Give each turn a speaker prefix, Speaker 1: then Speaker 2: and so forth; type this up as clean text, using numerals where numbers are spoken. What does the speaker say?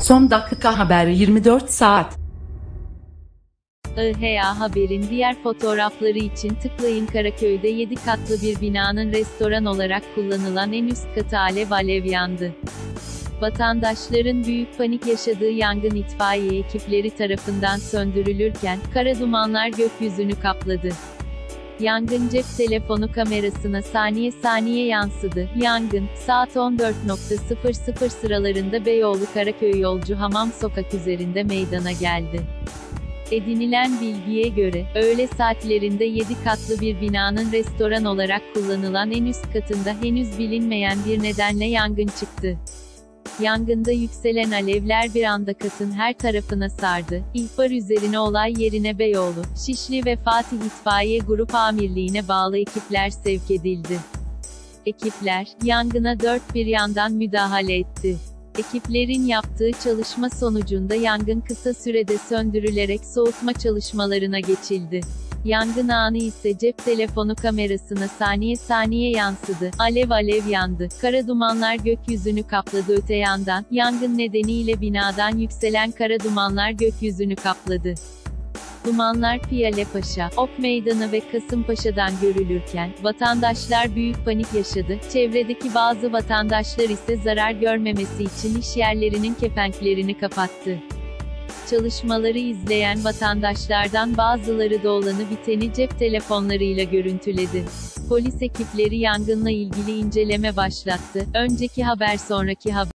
Speaker 1: Son dakika haber 24 saat.
Speaker 2: IHA Haber'in diğer fotoğrafları için tıklayın. Karaköy'de 7 katlı bir binanın restoran olarak kullanılan en üst katı alev yandı. Vatandaşların büyük panik yaşadığı yangın itfaiye ekipleri tarafından söndürülürken, kara dumanlar gökyüzünü kapladı. Yangın cep telefonu kamerasına saniye yansıdı. Yangın, saat 14.00 sıralarında Beyoğlu Karaköy Yolcu Hamam Sokak üzerinde meydana geldi. Edinilen bilgiye göre, öğle saatlerinde 7 katlı bir binanın restoran olarak kullanılan en üst katında henüz bilinmeyen bir nedenle yangın çıktı. Yangında yükselen alevler bir anda katın her tarafına sardı. İhbar üzerine olay yerine Beyoğlu, Şişli ve Fatih İtfaiye Grup Amirliğine bağlı ekipler sevk edildi. Ekipler, yangına dört bir yandan müdahale etti. Ekiplerin yaptığı çalışma sonucunda yangın kısa sürede söndürülerek soğutma çalışmalarına geçildi. Yangın anı ise cep telefonu kamerasına saniye yansıdı. Alev yandı. Kara dumanlar gökyüzünü kapladı. Öte yandan, yangın nedeniyle binadan yükselen kara dumanlar gökyüzünü kapladı. Dumanlar Piyalepaşa, Ok Meydanı ve Kasımpaşa'dan görülürken, vatandaşlar büyük panik yaşadı. Çevredeki bazı vatandaşlar ise zarar görmemesi için iş yerlerinin kepenklerini kapattı. Çalışmaları izleyen vatandaşlardan bazıları da olanı biteni cep telefonlarıyla görüntüledi. Polis ekipleri yangınla ilgili inceleme başlattı. Önceki haber sonraki haber.